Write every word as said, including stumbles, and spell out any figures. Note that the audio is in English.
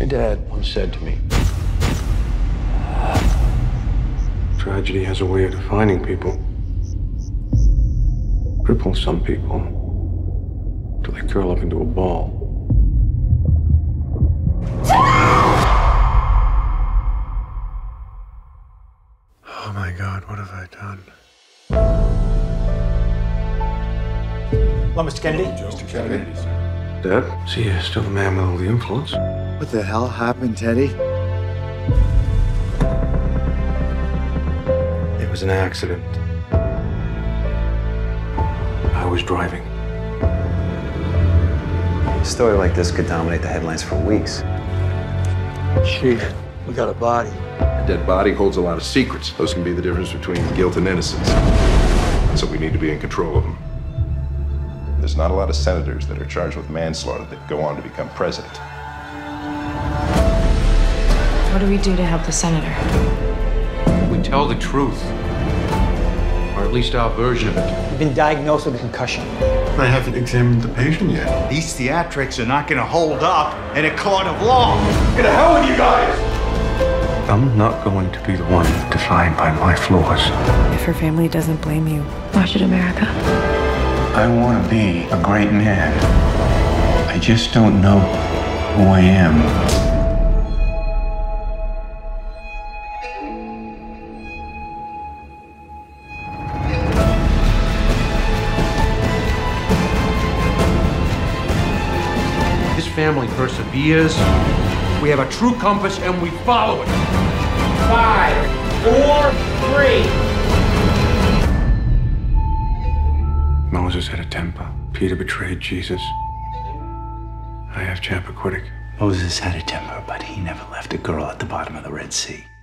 My dad once said to me, tragedy has a way of defining people. Cripples some people till they curl up into a ball. Oh my God, what have I done? Hello, Mister Kennedy. Mister Kennedy. Dad, see, you're still the man with all the influence. What the hell happened, Teddy? It was an accident. I was driving. A story like this could dominate the headlines for weeks. Chief, we got a body. A dead body holds a lot of secrets. Those can be the difference between guilt and innocence. So we need to be in control of them. There's not a lot of senators that are charged with manslaughter that go on to become president. What do we do to help the senator? We tell the truth. Or at least our version of it. You've been diagnosed with a concussion. I haven't examined the patient yet. These theatrics are not going to hold up in a court of law. Get the hell with you guys! I'm not going to be the one defined by my flaws. If her family doesn't blame you, why should America? I want to be a great man. I just don't know who I am. This family perseveres. We have a true compass and we follow it. Five, four, three. Moses had a temper. Peter betrayed Jesus. I have Chappaquiddick. Moses had a temper, but he never left a girl at the bottom of the Red Sea.